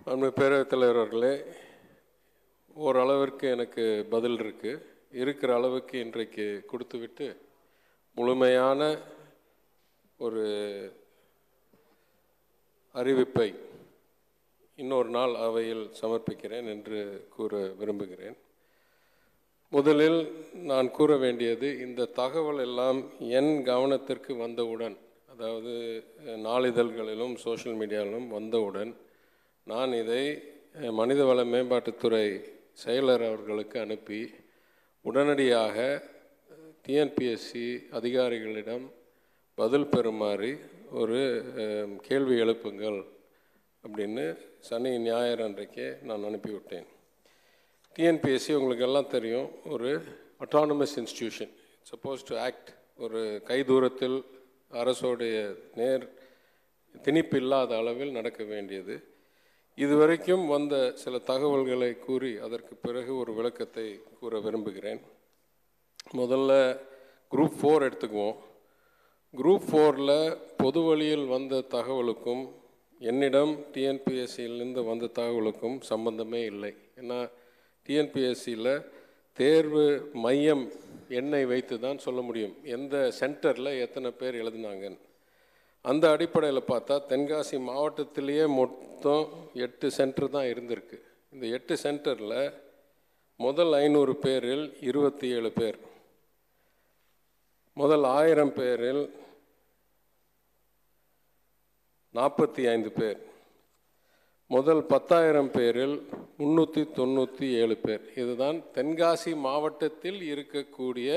அன்பு பேரவைத் தலைவர் அவர்களே, ஓரளவிற்கு எனக்கு பதில் இருக்கிற அளவுக்கு இன்றைக்கு கொடுத்துவிட்டு முழுமையான ஒரு அறிவிப்பை இன்னொரு நாள் அவையில் சமர்ப்பிக்கிறேன் என்று கூற விரும்புகிறேன். முதலில் நான் கூற வேண்டியது, இந்த தகவல் எல்லாம் என் கவனத்திற்கு வந்தவுடன், அதாவது நாளிதழ்களிலும் சோஷியல் மீடியாவிலும் வந்தவுடன் நான் இதை மனிதவள மேம்பாட்டுத்துறை செயலர் அவர்களுக்கு அனுப்பி உடனடியாக டிஎன்பிஎஸ்சி அதிகாரிகளிடம் பதில் பெறுமாறு ஒரு கேள்வி எழுப்புங்கள் அப்படின்னு சனி ஞாயிறு அன்றைக்கே நான் அனுப்பிவிட்டேன். டிஎன்பிஎஸ்சி உங்களுக்கு எல்லாம் தெரியும், ஒரு autonomous institution, suppose to act, ஒரு கைதூரத்தில் அரசோடைய திணிப்பு இல்லாத அளவில் நடக்க வேண்டியது. இதுவரைக்கும் வந்த சில தகவல்களை கூறி அதற்கு பிறகு ஒரு விளக்கத்தை கூற விரும்புகிறேன். முதல்ல குரூப் 4 எடுத்துக்குவோம். குரூப் 4ல் பொது வழியில் வந்த தகவலுக்கும் என்னிடம் டிஎன்பிஎஸ்சியிலிருந்து வந்த தகவலுக்கும் சம்பந்தமே இல்லை. ஏன்னா டிஎன்பிஎஸ்சியில் தேர்வு மையம் எண்ணை வைத்து தான் சொல்ல முடியும் எந்த சென்டரில் எத்தனை பேர் எழுதினாங்கன்னு. அந்த அடிப்படையில் பார்த்தா தென்காசி மாவட்டத்திலேயே மொத்தம் 8 சென்டர் தான் இருந்திருக்கு. இந்த 8 சென்டரில் முதல் 500 பேரில் 27 பேர், முதல் 1000 பேரில் 45 பேர், முதல் 10,000 பேரில் 397 பேர். இதுதான் தென்காசி மாவட்டத்தில் இருக்கக்கூடிய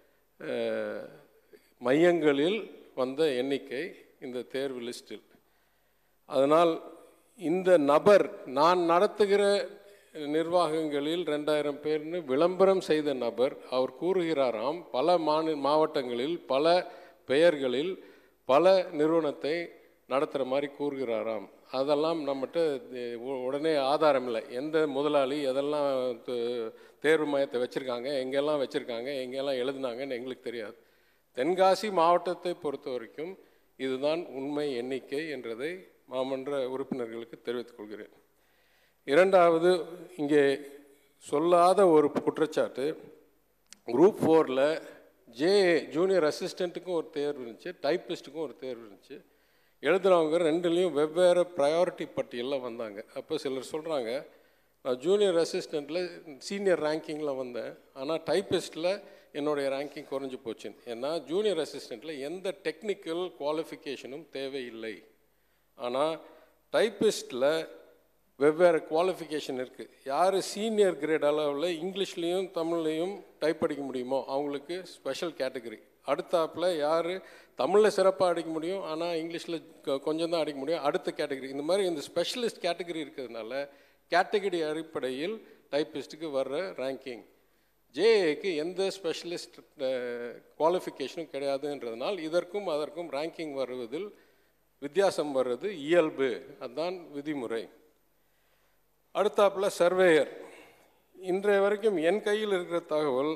மையங்களில் வந்த எண்ணிக்கை இந்த தேர்வு லிஸ்டில். அதனால் இந்த நபர், நான் நடத்துகிற நிர்வாகங்களில் 2000 பேர்னு விளம்பரம் செய்த நபர், அவர் கூறுகிறாராம் பல மாவட்டங்களில் பல பெயர்களில் பல நிறுவனத்தை நடத்துகிற மாதிரி கூறுகிறாராம். அதெல்லாம் நம்மகிட்ட உடனே ஆதாரம் இல்லை. எந்த முதலாளி எதெல்லாம் தேர்வு மையத்தை வச்சுருக்காங்க, எங்கெல்லாம் வச்சுருக்காங்க, எங்கெல்லாம் எழுதுனாங்கன்னு எங்களுக்கு தெரியாது. தென்காசி மாவட்டத்தை பொறுத்த வரைக்கும் இதுதான் உண்மை எண்ணிக்கை என்றதை மாமன்ற உறுப்பினர்களுக்கு தெரிவித்துக் கொள்கிறேன். இரண்டாவது, இங்கே சொல்லாத ஒரு குற்றச்சாட்டு, குரூப் 4ல் ஜூனியர் அசிஸ்டண்ட்டுக்கும் ஒரு தேர்வு இருந்துச்சு, டைப்பிஸ்ட்டுக்கும் ஒரு தேர்வு இருந்துச்சு. எழுதுகிறவங்க ரெண்டுலேயும் வெவ்வேறு ப்ரையாரிட்டி பட்டியலில் வந்தாங்க. அப்போ சிலர் சொல்கிறாங்க, நான் ஜூனியர் அசிஸ்டண்ட்டில் சீனியர் ரேங்கிங்கில் வந்தேன், ஆனால் டைப்பிஸ்ட்டில் என்னுடைய ரேங்கிங் குறைஞ்சி போச்சுன்னு. ஏன்னா ஜூனியர் அசிஸ்டண்ட்டில் எந்த டெக்னிக்கல் குவாலிஃபிகேஷனும் தேவையில்லை. ஆனால் டைப்பிஸ்ட்டில் வெவ்வேறு குவாலிஃபிகேஷன் இருக்குது. யார் சீனியர் கிரேட் அளவில் இங்கிலீஷ்லேயும் தமிழ்லேயும் டைப் அடிக்க முடியுமோ அவங்களுக்கு ஸ்பெஷல் கேட்டகரி. அடுத்தாப்பில் யார் தமிழில் சிறப்பாக அடிக்க முடியும் ஆனால் இங்கிலீஷில் கொஞ்சம் தான் அடிக்க முடியும், அடுத்த கேட்டகரி. இந்த மாதிரி இந்த ஸ்பெஷலிஸ்ட் கேட்டகரி இருக்கிறதுனால கேட்டகரி அடிப்படையில் டைப்பிஸ்ட்டுக்கு வர்ற ரேங்கிங். ஜேஏக்கு எந்த ஸ்பெஷலிஸ்ட் குவாலிஃபிகேஷனும் கிடையாதுன்றதுனால் இதற்கும் அதற்கும் ரேங்கிங் வருவதில் வித்தியாசம் வர்றது இயல்பு, அதுதான் விதிமுறை. அடுத்தாப்பில் சர்வேயர். இன்றைய வரைக்கும் என் கையில் இருக்கிற தகவல்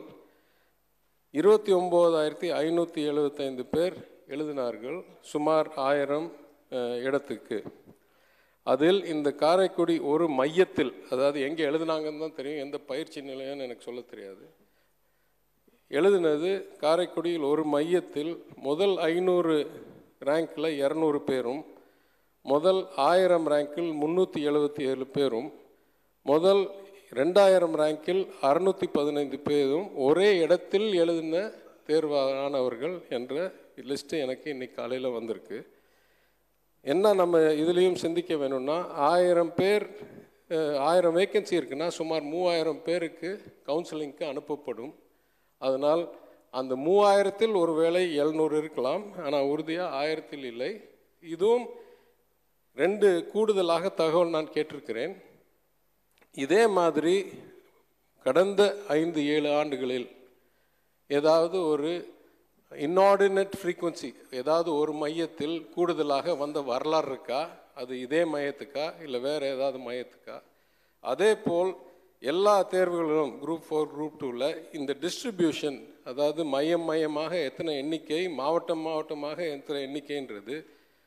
29,575 பேர் எழுதினார்கள், சுமார் 1000 இடத்துக்கு. அதில் இந்த காரைக்குடி ஒரு மையத்தில், அதாவது எங்கே எழுதுனாங்கன்னு தான் தெரியும், எந்த பயிற்சி நிலையம்னு எனக்கு சொல்ல தெரியாது, எழுதினது காரைக்குடியில் ஒரு மையத்தில் முதல் 500 ரேங்கில் 200 பேரும், முதல் 1000 ரேங்கில் 377 பேரும், முதல் 2000 ரேங்கில் 615 பேரும் ஒரே இடத்தில் எழுதின தேர்வானவர்கள் என்ற லிஸ்ட்டு எனக்கு இன்னைக்கு காலையில் வந்திருக்கு. என்ன நம்ம இதுலேயும் சிந்திக்க வேணும்னா, 1000 பேர் 1000 வேக்கன்சி இருக்குன்னா சுமார் 3000 பேருக்கு கவுன்சிலிங்க்கு அனுப்பப்படும். அதனால் அந்த 3000ல் ஒரு வேளை 700 இருக்கலாம், ஆனால் உறுதியாக 1000ல் இல்லை. இதுவும் 2 கூடுதலாக தகவல் நான் கேட்டிருக்கிறேன். இதே மாதிரி கடந்த 5-7 ஆண்டுகளில் ஏதாவது ஒரு இன்ஆர்டினேட் ஃப்ரீக்வன்சி, ஏதாவது ஒரு மையத்தில் கூடுதலாக வந்த வரலாறு இருக்கா? அது இதே மையத்துக்கா இல்லை வேறு ஏதாவது மையத்துக்கா? அதே போல் எல்லா தேர்வுகளிலும் குரூப் 4 குரூப் 2ல் இந்த டிஸ்ட்ரிபியூஷன், அதாவது மையமாக எத்தனை எண்ணிக்கை, மாவட்டமாக எத்தனை எண்ணிக்கைன்றது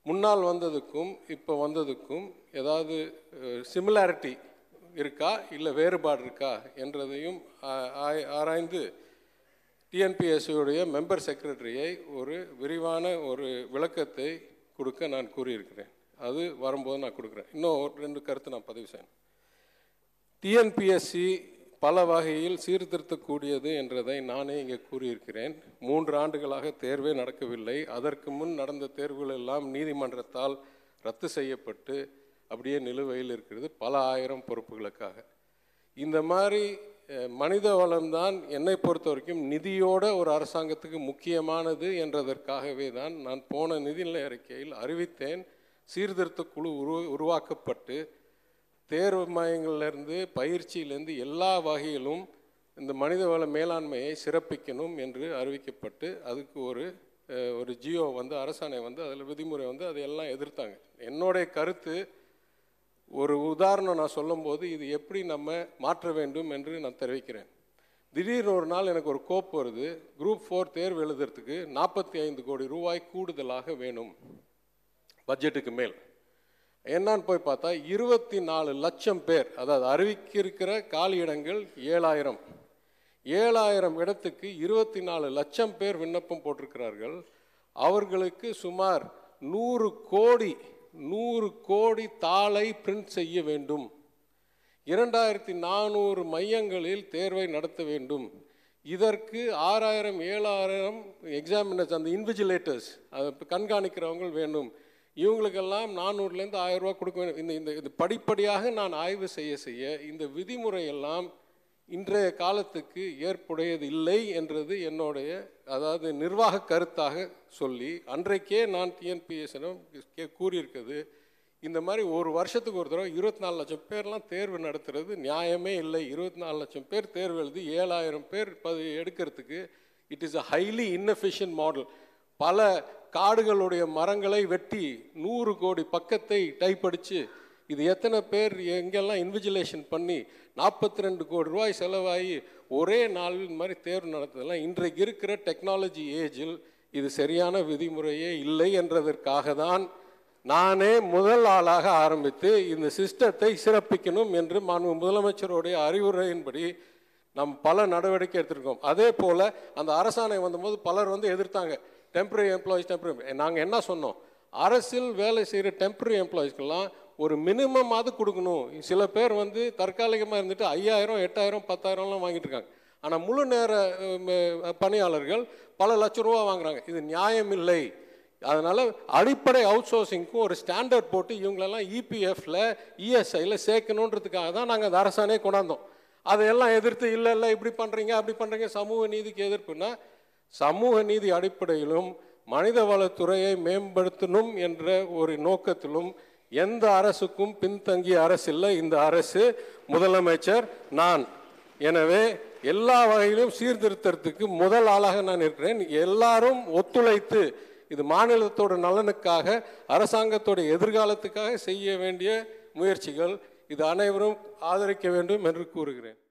முன்னால் வந்ததுக்கும் இப்போ வந்ததுக்கும் ஏதாவது சிமிலாரிட்டி இருக்கா இல்லை வேறுபாடு இருக்கா என்றதையும் ஆராய்ந்து டிஎன்பிஎஸ்சியுடைய மெம்பர் செக்ரட்டரியை ஒரு விரிவான ஒரு விளக்கத்தை கொடுக்க நான் கூறியிருக்கிறேன். அது வரும்போது நான் கொடுக்குறேன். இன்னும் 2 கருத்து நான் பதிவு செய்யணும். டிஎன்பிஎஸ்சி பல வகையில் சீர்திருத்தக்கூடியது என்றதை நானே இங்கே கூறியிருக்கிறேன். 3 ஆண்டுகளாக தேர்வே நடக்கவில்லை. அதற்கு முன் நடந்த தேர்வுகள் எல்லாம் நீதிமன்றத்தால் ரத்து செய்யப்பட்டு அப்படியே நிலுவையில் இருக்கிறது பல ஆயிரம் பொறுப்புகளுக்காக. இந்த மாதிரி மனித வளம்தான் என்னை பொறுத்த வரைக்கும் நிதியோட ஒரு அரசாங்கத்துக்கு முக்கியமானது என்றதற்காகவே தான் நான் போன நிதிநிலை அறிக்கையில் அறிவித்தேன். சீர்திருத்த குழு உருவாக்கப்பட்டு தேர்வு மையங்களிலிருந்து பயிற்சியிலேருந்து எல்லா வகையிலும் இந்த மனிதவள மேலாண்மையை சிறப்பிக்கணும் என்று அறிவிக்கப்பட்டு அதுக்கு ஒரு ஜியோ வந்து அரசாணை வந்து அதில் விதிமுறை வந்து அதையெல்லாம் எதிர்த்தாங்க. என்னுடைய கருத்து ஒரு உதாரணம் நான் சொல்லும்போது இது எப்படி நம்ம மாற்ற வேண்டும் என்று நான் தெரிவிக்கிறேன். திடீர்னு ஒரு நாள் எனக்கு ஒரு கோப்பு வருது. குரூப் 4 தேர்வு எழுதுறதுக்கு 45 கோடி ரூபாய் கூடுதலாக வேணும் பட்ஜெட்டுக்கு மேல். என்னன்னு போய் பார்த்தா 24 லட்சம் பேர், அதாவது அறிவிக்கிற காலி இடங்கள் 7000 இடத்துக்கு 24 லட்சம் பேர் விண்ணப்பம் போட்டிருக்கிறார்கள். அவர்களுக்கு சுமார் 100 கோடி தாளை பிரிண்ட் செய்ய வேண்டும். 2400 மையங்களில் தேர்வை நடத்த வேண்டும். இதற்கு 6000 7000 எக்ஸாமினர்ஸ், அந்த இன்விஜிலேட்டர்ஸ், அதை கண்காணிக்கிறவங்க வேண்டும். இவங்களுக்கெல்லாம் 400லேருந்து 1000 ரூபா கொடுக்க வேண்டும். இந்த படிப்படியாக நான் ஆய்வு செய்ய இந்த விதிமுறையெல்லாம் இன்றைய காலத்துக்கு ஏற்புடையது இல்லை என்றது என்னுடைய அதாவது நிர்வாக கருத்தாக சொல்லி அன்றைக்கே நான் டிஎன்பிஎஸ்சிடம் கூறியிருக்கிறது. இந்த மாதிரி ஒரு வருஷத்துக்கு ஒரு தடவை 24 லட்சம் பேர்லாம் தேர்வு நடத்துறது நியாயமே இல்லை. 24 லட்சம் பேர் தேர்வு எழுதி 7000 பேர் எடுக்கிறதுக்கு it is a highly inefficient model. பல காடுகளுடைய மரங்களை வெட்டி 100 கோடி பக்கத்தை டைப் அடித்து இது எத்தனை பேர் எங்கெல்லாம் இன்விஜிலேஷன் பண்ணி 42 கோடி ரூபாய் செலவாகி ஒரே நாளில் இந்த மாதிரி தேர்வு நடத்துதெல்லாம் இன்றைக்கு இருக்கிற டெக்னாலஜி ஏஜில் இது சரியான விதிமுறையே இல்லை என்றதற்காக தான் நானே முதல் ஆளாக ஆரம்பித்து இந்த சிஸ்டத்தை சிறப்பிக்கணும் என்று மாண்பு முதலமைச்சருடைய அறிவுரையின்படி நாம் பல நடவடிக்கை எடுத்திருக்கோம். அதே போல் அந்த அரசாணை வந்தபோது பலர் வந்து எதிர்த்தாங்க. டெம்பரரி எம்ப்ளாயிஸ் நாங்கள் என்ன சொன்னோம், அரசில் வேலை செய்கிற டெம்பரரி எம்ப்ளாயிஸ்க்கெல்லாம் ஒரு மினிமமாவது கொடுக்கணும். சில பேர் வந்து தற்காலிகமாக இருந்துட்டு 5000 8000 10,000லாம் வாங்கிட்டு இருக்காங்க. ஆனால் முழு நேர பணியாளர்கள் பல லட்சம் ரூபா வாங்குறாங்க. இது நியாயம் இல்லை. அதனால் அடிப்படை அவுட் சோர்சிங்க்கும் ஒரு ஸ்டாண்டர்ட் போட்டு இவங்களெல்லாம் இபிஎஃப்ல இஎஸ்ஐயில் சேர்க்கணுன்றதுக்காக தான் நாங்கள் அந்த அரசாணையை கொண்டாந்தோம். அதையெல்லாம் எதிர்த்து இல்லை இப்படி பண்ணுறீங்க அப்படி பண்ணுறீங்க, சமூக நீதிக்கு எதிர்ப்புன்னா சமூக நீதி அடிப்படையிலும் மனித வளத்துறையை மேம்படுத்தணும் என்ற ஒரு நோக்கத்திலும் எந்த அரசுக்கும் பின்தங்கிய அரசு இல்லை இந்த அரசு, முதலமைச்சர் நான். எனவே எல்லா வகையிலும் சீர்திருத்தத்துக்கு முதல் ஆளாக நான் இருக்கிறேன். எல்லாரும் ஒத்துழைத்து இது மாநிலத்தோட நலனுக்காக அரசாங்கத்தோட எதிர்காலத்துக்காக செய்ய வேண்டிய முயற்சிகள். இது அனைவரும் ஆதரிக்க வேண்டும் என்று கூறுகிறேன்.